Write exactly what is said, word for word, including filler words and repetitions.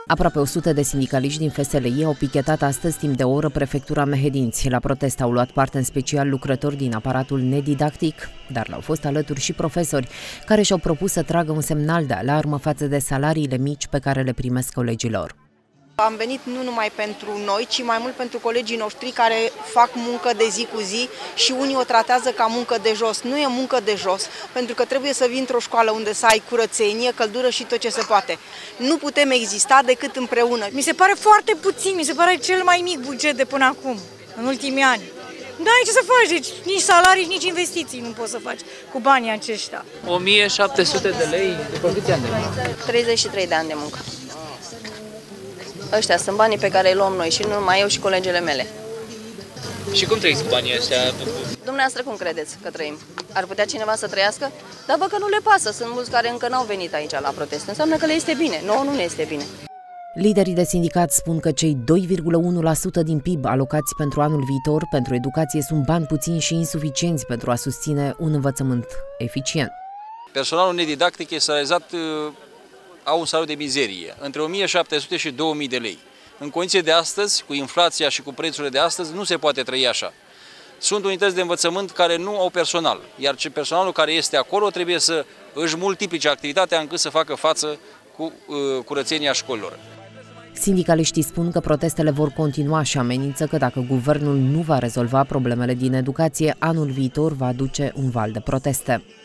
Aproape o sută de sindicaliști din F S L I au pichetat astăzi timp de o oră prefectura Mehedinți. La protest au luat parte în special lucrători din aparatul nedidactic, dar le-au fost alături și profesori care și-au propus să tragă un semnal de alarmă față de salariile mici pe care le primesc colegilor. Am venit nu numai pentru noi, ci mai mult pentru colegii noștri care fac muncă de zi cu zi și unii o tratează ca muncă de jos. Nu e muncă de jos, pentru că trebuie să vii într-o școală unde să ai curățenie, căldură și tot ce se poate. Nu putem exista decât împreună. Mi se pare foarte puțin, mi se pare cel mai mic buget de până acum, în ultimii ani. Nu ai ce să faci, deci nici salarii, nici investiții nu poți să faci cu banii aceștia. o mie șapte sute de lei, după câți ani de muncă? treizeci și trei de ani de muncă. Ăștia sunt banii pe care îi luăm noi și nu numai eu și colegele mele. Și cum trăiți cu banii ăștia? Dumneavoastră cum credeți că trăim? Ar putea cineva să trăiască? Dar văd că nu le pasă. Sunt mulți care încă n-au venit aici la protest. Înseamnă că le este bine. Nouă nu ne este bine. Liderii de sindicat spun că cei doi virgulă unu la sută din P I B alocați pentru anul viitor pentru educație sunt bani puțini și insuficienți pentru a susține un învățământ eficient. Personalul nedidactic este salarizat, au un salariu de mizerie, între o mie șapte sute și două mii de lei. În condiții de astăzi, cu inflația și cu prețurile de astăzi, nu se poate trăi așa. Sunt unități de învățământ care nu au personal, iar personalul care este acolo trebuie să își multiplice activitatea încât să facă față cu uh, curățenia școlilor. Sindicaliștii spun că protestele vor continua și amenință că dacă guvernul nu va rezolva problemele din educație, anul viitor va aduce un val de proteste.